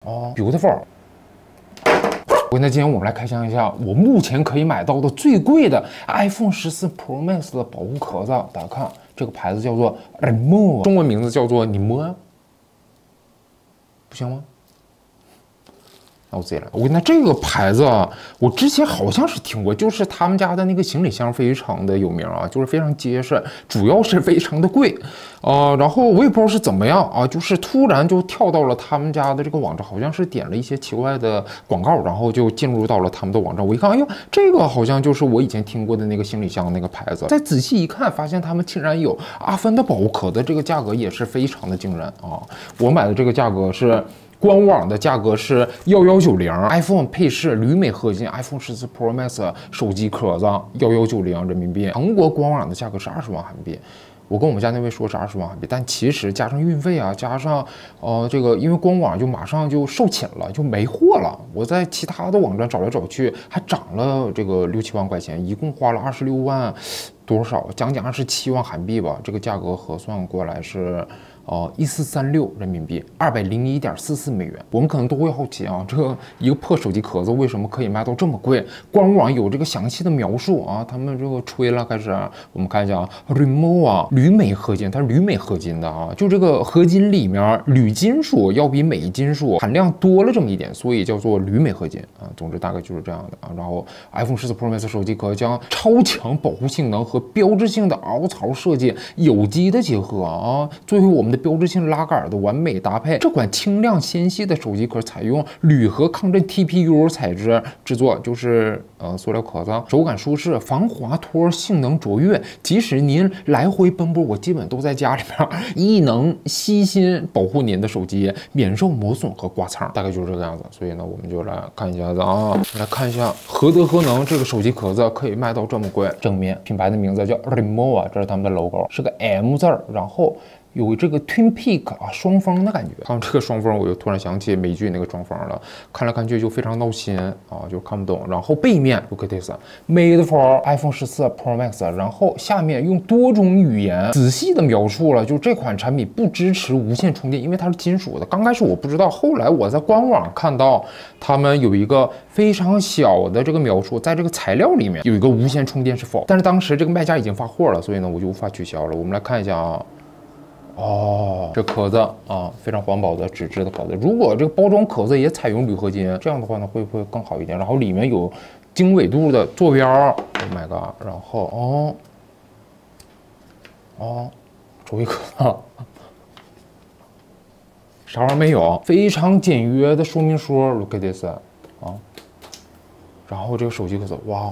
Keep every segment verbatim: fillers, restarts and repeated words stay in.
哦 ，beautiful。那今天我们来开箱一下我目前可以买到的最贵的 iPhone 十四 Pro Max 的保护壳子。大家看，这个牌子叫做 Remove， 中文名字叫做你摸呀，不行吗？那我自己来。我跟他这个牌子啊，我之前好像是听过，就是他们家的那个行李箱非常的有名啊，就是非常结实，主要是非常的贵，呃，然后我也不知道是怎么样啊，就是突然就跳到了他们家的这个网站，好像是点了一些奇怪的广告，然后就进入到了他们的网站。我一看，哎呦，这个好像就是我以前听过的那个行李箱那个牌子。再仔细一看，发现他们竟然有阿芬的保护壳的，这个价格也是非常的惊人啊！我买的这个价格是。官网的价格是幺幺九零 ，iPhone 配饰铝镁合金 ，iPhone 十四 Pro Max 手机壳子幺幺九零人民币。韩国官网的价格是二十万韩币，我跟我们家那位说是二十万韩币，但其实加上运费啊，加上呃这个，因为官网就马上就售罄了，就没货了。我在其他的网站找来找去，还涨了这个六七万块钱，一共花了二十六万多少，将近二十七万韩币吧。这个价格核算过来是。呃，一四三六人民币，二百零一点四四美元。我们可能都会好奇啊，这个一个破手机壳子为什么可以卖到这么贵？官网有这个详细的描述啊，他们这个吹了，开始、啊、我们看一下啊 ，Remove 啊，铝镁合金，它是铝镁合金的啊，就这个合金里面铝金属要比镁金属含量多了这么一点，所以叫做铝镁合金啊。总之大概就是这样的啊。然后 iPhone 十四 Pro Max 手机壳将超强保护性能和标志性的凹槽设计有机的结合啊，作为我们的标志性拉杆的完美搭配，这款轻量纤细的手机壳采用铝合抗震 T P U 材质制作，就是呃塑料壳子，手感舒适，防滑脱，性能卓越。即使您来回奔波，我基本都在家里面，亦能悉心保护您的手机，免受磨损和刮蹭。大概就是这个样子。所以呢，我们就来看一下子啊，来看一下何德何能，这个手机壳子可以卖到这么贵。正面品牌的名字叫 Remove， 这是他们的 logo， 是个 M 字儿，然后。有这个 Twin Peak 啊，双峰的感觉。看到这个双峰，我就突然想起美剧那个双峰了，看来看去就非常闹心啊，就看不懂。然后背面 look at this made for iPhone 十四 Pro Max， 然后下面用多种语言仔细的描述了，就这款产品不支持无线充电，因为它是金属的。刚开始我不知道，后来我在官网看到他们有一个非常小的这个描述，在这个材料里面有一个无线充电是否，但是当时这个卖家已经发货了，所以呢我就无法取消了。我们来看一下啊。哦，这壳子啊，非常环保的纸质的壳子。如果这个包装壳子也采用铝合金，这样的话呢，会不会更好一点？然后里面有经纬度的坐标 ，Oh my god！ 然后哦哦，手机壳子啥玩意儿没有？非常简约的说明书 ，Look at this 啊。然后这个手机壳子，哇，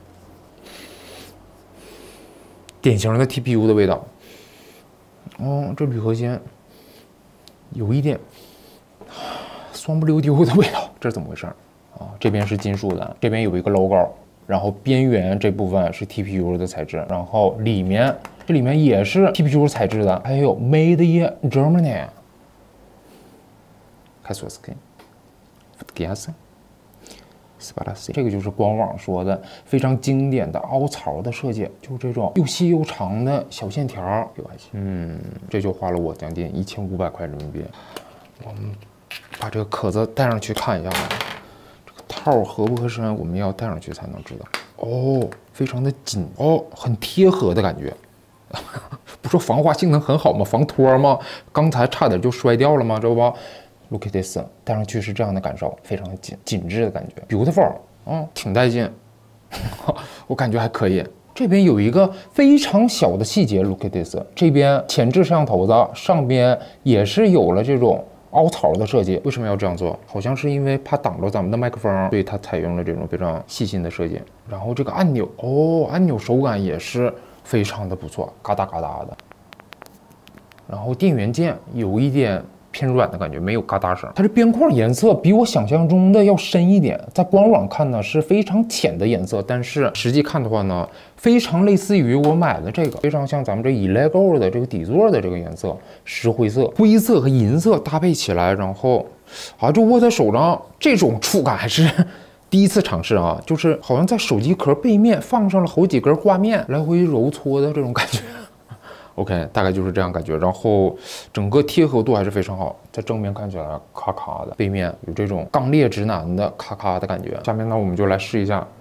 典型的 T P U 的味道。哦，这铝合金有一点酸不溜丢的味道，这是怎么回事啊？这边是金属的，这边有一个 logo， 然后边缘这部分是 T P U 的材质，然后里面这里面也是 T P U 材质的，还有 Made in Germany。开锁 skin， gas。这个就是官网说的非常经典的凹槽的设计，就是这种又细又长的小线条，有还行。嗯，这就花了我将近一千五百块人民币。我们把这个壳子戴上去看一下啊，这个套合不合身，我们要戴上去才能知道。哦，非常的紧哦，很贴合的感觉。不说防滑性能很好吗？防脱吗？刚才差点就摔掉了吗？知道不？Look at this， 戴上去是这样的感受，非常的紧紧致的感觉 ，beautiful， 嗯，挺带劲，我感觉还可以。这边有一个非常小的细节 ，Look at this， 这边前置摄像头的上边也是有了这种凹槽的设计。为什么要这样做？好像是因为怕挡着咱们的麦克风，所以它采用了这种非常细心的设计。然后这个按钮，哦，按钮手感也是非常的不错，嘎哒嘎哒的。然后电源键有一点。偏软的感觉，没有嘎哒声。它这边框颜色比我想象中的要深一点，在官网看呢是非常浅的颜色，但是实际看的话呢，非常类似于我买的这个，非常像咱们这 Elego 的这个底座的这个颜色，石灰色、灰色和银色搭配起来，然后啊，就握在手上，这种触感还是第一次尝试啊，就是好像在手机壳背面放上了好几根画面，来回揉搓的这种感觉。 OK， 大概就是这样感觉。然后整个贴合度还是非常好，在正面看起来咔咔的，背面有这种刚烈直男的咔咔的感觉。下面呢，我们就来试一下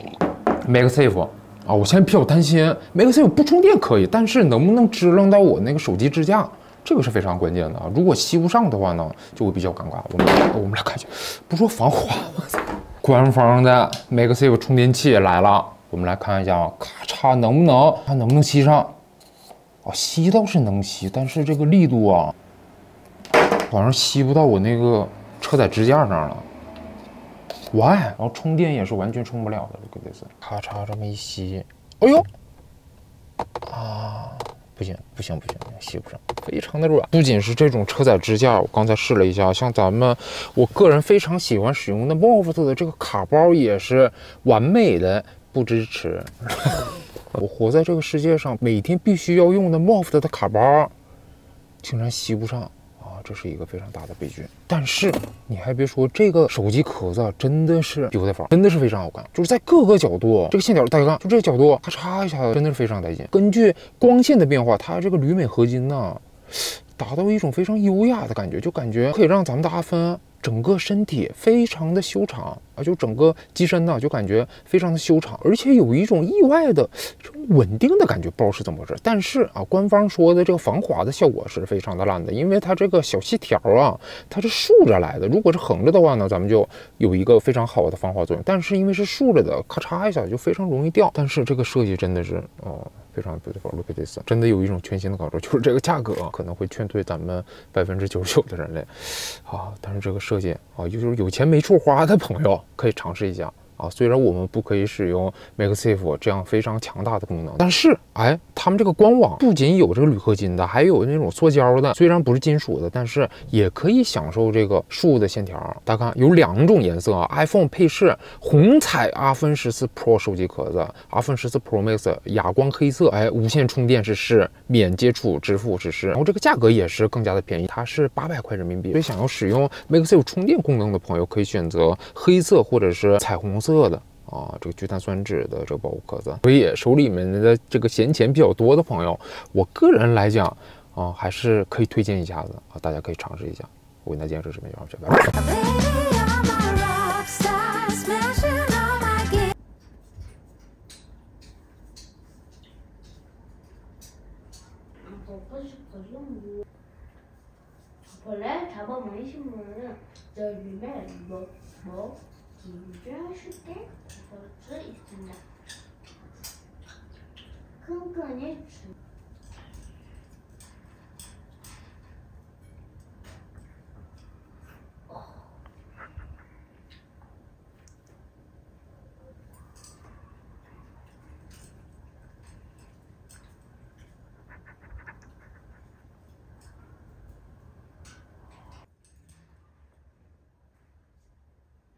MagSafe 啊，我现在比较担心 MagSafe 不充电可以，但是能不能支棱到我那个手机支架？这个是非常关键的啊！如果吸不上的话呢，就会比较尴尬。我们我们来看一下，不说防滑吗？官方的 MagSafe 充电器来了，我们来看一下啊，咔嚓能不能，它能不能吸上？哦，吸倒是能吸，但是这个力度啊，好像吸不到我那个车载支架那儿了。Why？ 然后充电也是完全充不了的，这个得是咔嚓这么一吸，哎呦，啊！不行不行不行，吸不上，非常的软。不仅是这种车载支架，我刚才试了一下，像咱们我个人非常喜欢使用的 M O F T 的这个卡包也是完美的不支持。我活在这个世界上，每天必须要用的 M O F T 的卡包，竟然吸不上。这是一个非常大的悲剧，但是你还别说，这个手机壳子真的是 beautiful， 真的是非常好看，就是在各个角度，这个线条大家看，就这个角度，咔嚓一下子，真的是非常带劲。根据光线的变化，它这个铝镁合金呢，达到一种非常优雅的感觉，就感觉可以让咱们的阿芬整个身体非常的修长啊，就整个机身呢，就感觉非常的修长，而且有一种意外的这种稳定的感觉，不知道是怎么回事。但是啊，官方说的这个防滑的效果是非常的烂的，因为它这个小细条啊，它是竖着来的，如果是横着的话呢，咱们就有一个非常好的防滑作用。但是因为是竖着的，咔嚓一下就非常容易掉。但是这个设计真的是哦。非常 beautiful，look at this， 真的有一种全新的感受，就是这个价格可能会劝退咱们百分之九十九的人类啊，但是这个设计啊，就是有钱没处花的朋友可以尝试一下啊。虽然我们不可以使用 MagSafe 这样非常强大的功能，但是哎，他们这个官网不仅有这个铝合金的，还有那种塑胶的，虽然不是金属的，但是也可以享受这个竖的线条。大家看，有两种颜色啊 ，iPhone 配饰红彩阿芬十四 Pro 手机壳子，阿芬十四 Pro Max 哑光黑色，哎，无线充电实施，免接触支付实施，然后这个价格也是更加的便宜，它是八百块人民币。所以想要使用 MagSafe 充电功能的朋友，可以选择黑色或者是彩虹色的。啊，这个聚碳酸酯的这个保护壳子，所以手里面的这个闲钱比较多的朋友，我个人来讲啊，还是可以推荐一下子啊，大家可以尝试一下。我跟大家今天视频就到这，拜拜。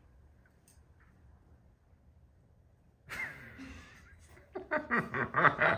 哈哈哈哈哈。